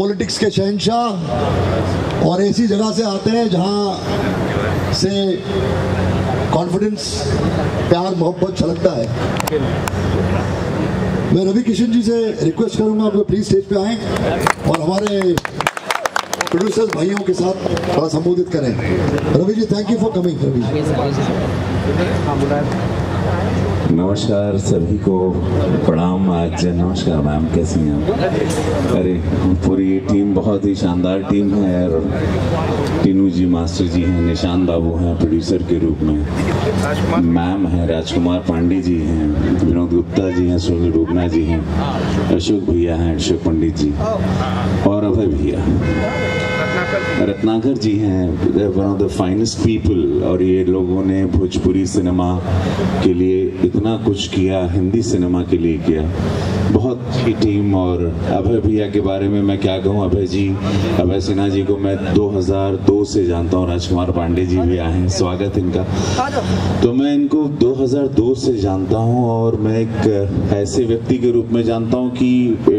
Politics के शहंशाह और ऐसी जगह से आते हैं जहां से कॉन्फिडेंस, प्यार, मोहब्बत छलकता है। मैं रवि किशन जी से रिक्वेस्ट करूंगा आप प्लीज स्टेज पे आएं और हमारे प्रोड्यूसर्स भाइयों के साथ थोड़ा संबोधित करें। Ravi ji, thank you for coming. Ravi ji, नमस्कार सभी को, प्रणाम। आज नमस्कार मैम, कैसी हैं आप? अरे पूरी टीम बहुत ही शानदार टीम है और टीनू जी मास्टर जी हैं, निशान बाबू हैं प्रोड्यूसर के रूप में, मैम हैं, राजकुमार पांडे जी हैं, विनोद गुप्ता जी हैं, सुनील डूबना जी हैं, अशोक भैया हैं, अशोक पंडित जी और अभय भैया, रत्नाकर जी हैं, one of the finest people. और ये लोगों ने भोजपुरी सिनेमा के लिए इतना कुछ किया, हिंदी सिनेमा के लिए किया, बहुत अच्छी टीम। और अभय भैया के बारे में मैं क्या कहूँ, अभय जी, अभय सिन्हा जी को मैं 2002 से जानता हूँ, राजकुमार पांडे जी भी आए हैं, स्वागत इनका। तो मैं इनको 2002 से जानता हूँ और मैं एक ऐसे व्यक्ति के रूप में जानता हूँ कि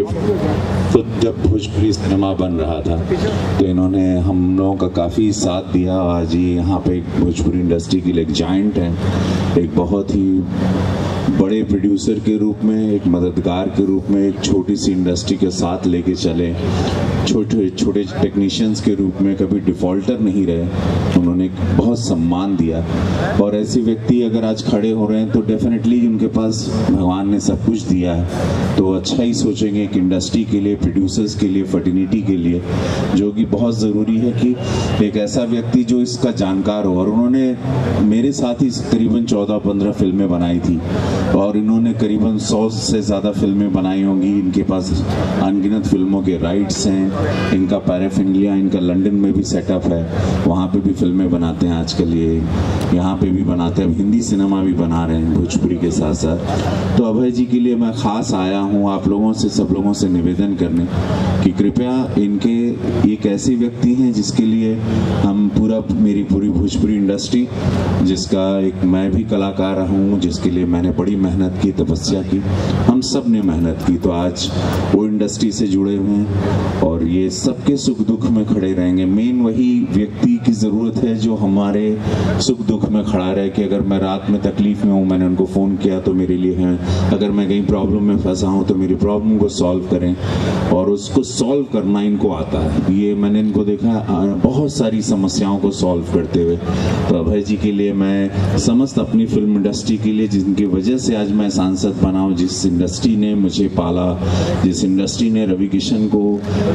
खुद जब भोजपुरी सिनेमा बन रहा था तो इन्होंने हम लोगों का काफ़ी साथ दिया। आज ये यहाँ पे एक भोजपुरी इंडस्ट्री के लिए एक जायंट है, एक बहुत ही बड़े प्रोड्यूसर के रूप में, एक मददगार के रूप में, एक छोटी सी इंडस्ट्री के साथ लेके चले, छोटे छोटे टेक्नीशियंस के रूप में कभी डिफॉल्टर नहीं रहे, उन्होंने बहुत सम्मान दिया। और ऐसे व्यक्ति अगर आज खड़े हो रहे हैं तो डेफिनेटली उनके पास भगवान ने सब कुछ दिया है, तो अच्छा ही सोचेंगे कि इंडस्ट्री के लिए, प्रोड्यूसर्स के लिए, फर्टिनिटी के लिए, जो कि बहुत ज़रूरी है कि एक ऐसा व्यक्ति जो इसका जानकार हो। और उन्होंने मेरे साथ ही करीबन 14-15 फिल्में बनाई थी और इन्होंने करीबन 100 से ज़्यादा फिल्में बनाई होंगी। इनके पास अनगिनत फिल्मों के राइट्स हैं, इनका पैराफिनलिया, इनका लंदन में भी सेटअप है, वहाँ पे भी फिल्में बनाते हैं आजकल, ये यहाँ पे भी बनाते हैं, हिंदी सिनेमा भी बना रहे हैं भोजपुरी के साथ साथ। तो अभय जी के लिए मैं ख़ास आया हूँ आप लोगों से, सब लोगों से निवेदन करने कि कृपया इनके, एक ऐसे व्यक्ति हैं जिसके लिए हम मेरी पूरी भोजपुरी इंडस्ट्री, जिसका एक मैं भी कलाकार हूँ, जिसके लिए मैंने बड़ी मेहनत की, तपस्या की, हम सब ने मेहनत की, तो आज वो इंडस्ट्री से जुड़े हुए हैं और ये सबके सुख दुख में खड़े रहेंगे। मेन वही व्यक्ति की ज़रूरत है जो हमारे सुख दुख में खड़ा रहे, कि अगर मैं रात में तकलीफ में हूँ, मैंने उनको फ़ोन किया तो मेरे लिए हैं, अगर मैं कहीं प्रॉब्लम में फंसा हूँ तो मेरी प्रॉब्लम को सॉल्व करें, और उसको सॉल्व करना इनको आता है। ये मैंने इनको देखा बहुत सारी समस्याओं को सॉल्व करते हुए। तो अभय जी के लिए मैं समस्त अपनी फिल्म इंडस्ट्री के लिए, जिनकी वजह से आज मैं सांसद बना हूँ, जिस इंडस्ट्री ने मुझे पाला, जिस इंडस्ट्री ने रवि किशन को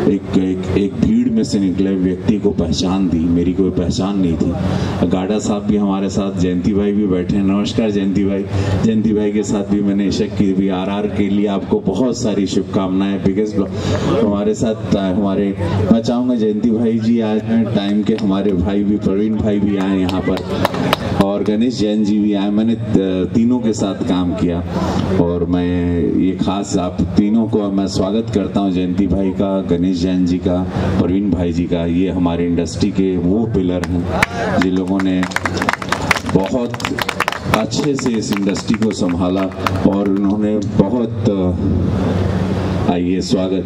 एक भीड़ में से निकले व्यक्ति को पहचान दी, मेरी कोई पहचान नहीं थी। गाडा साहब भी हमारे साथ, जयंती भाई भी बैठे हैं, नमस्कार जयंती भाई। जयंती भाई के साथ भी मैंने इशक की भी, RR के लिए आपको बहुत सारी शुभकामनाएं। बिगेस्ट हमारे साथ हमारे, मैं चाहूँगा जयंती भाई जी आज टाइम के, हमारे भाई भी, प्रवीण भाई भी आए यहाँ पर और गणेश जैन जी भी आए। मैंने तीनों के साथ काम किया और मैं ये खास आप तीनों को मैं स्वागत करता हूँ, जयंती भाई का, गणेश जैन जी का, प्रवीण भाई जी का। ये हमारे इंडस्ट्री के वो पिलर हैं जिन लोगों ने बहुत अच्छे से इस इंडस्ट्री को संभाला और उन्होंने बहुत, आइए स्वागत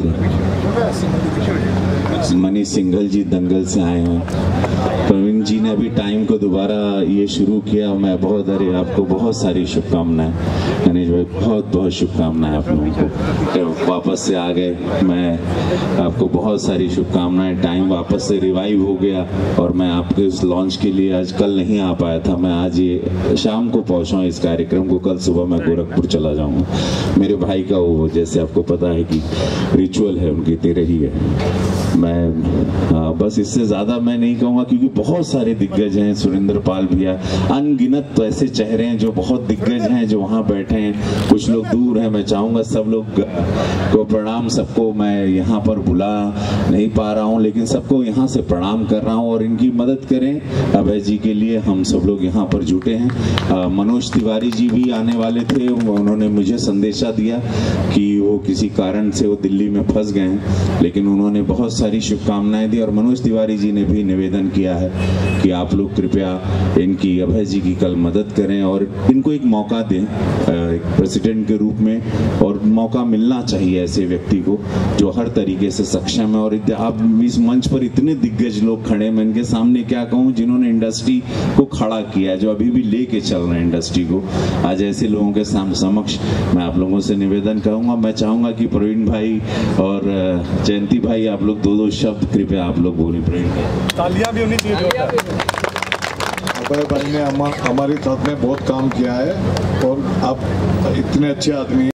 है। मनीष सिंघल जी दंगल से आए हैं, प्रवीण जी ने अभी टाइम को दोबारा ये शुरू किया, मैं बहुत, अरे आपको बहुत सारी शुभकामनाएं, गणेश भाई बहुत बहुत शुभकामनाएं आप लोगों को, वापस से आ गए, मैं आपको बहुत सारी शुभकामनाएं। टाइम वापस से रिवाइव हो गया और मैं आपके उस लॉन्च के लिए आज कल नहीं आ पाया था, मैं आज ये शाम को पहुंचा इस कार्यक्रम को, कल सुबह मैं गोरखपुर चला जाऊंगा। मेरे भाई का वो, जैसे आपको पता है कि रिचुअल है उनकी, 13 ही है। मैं बस इससे ज़्यादा मैं नहीं कहूँगा क्योंकि बहुत सारे दिग्गज हैं, सुरेंद्र पाल भैया, अनगिनत ऐसे चेहरे हैं जो बहुत दिग्गज हैं जो वहाँ बैठे हैं, कुछ लोग दूर हैं। मैं चाहूँगा सब लोग को प्रणाम, सबको मैं यहाँ पर बुला नहीं पा रहा हूँ लेकिन सबको यहाँ से प्रणाम कर रहा हूँ और इनकी मदद करें। अभय जी के लिए हम सब लोग यहाँ पर जुटे हैं। मनोज तिवारी जी भी आने वाले थे, उन्होंने मुझे संदेशा दिया कि वो किसी कारण से वो दिल्ली में फंस गए हैं, लेकिन उन्होंने बहुत सारी शुभकामनाएं दी और मनोज तिवारी जी ने भी निवेदन किया है कि आप लोग कृपया इनकी, अभय जी की कल मदद करें और इनको एक मौका दें। एक प्रेसिडेंट के रूप में, और मौका मिलना चाहिए ऐसे व्यक्ति को जो हर तरीके से सक्षम है। और आप इस मंच पर इतने दिग्गज लोग खड़े, मैं इनके सामने क्या कहूँ, जिन्होंने इंडस्ट्री को खड़ा किया है, जो अभी भी लेके चल रहे हैं इंडस्ट्री को। आज ऐसे लोगों के समक्ष मैं आप लोगों से निवेदन करूंगा, मैं चाहूंगा कि प्रवीण भाई और जयंती भाई आप लोग दो शब्द कृपया आप लोग बोलें। प्रवीण भाई, तालियां भी होनी चाहिए। अभय भाई ने हमारे साथ में बहुत काम किया है और आप इतने अच्छे आदमी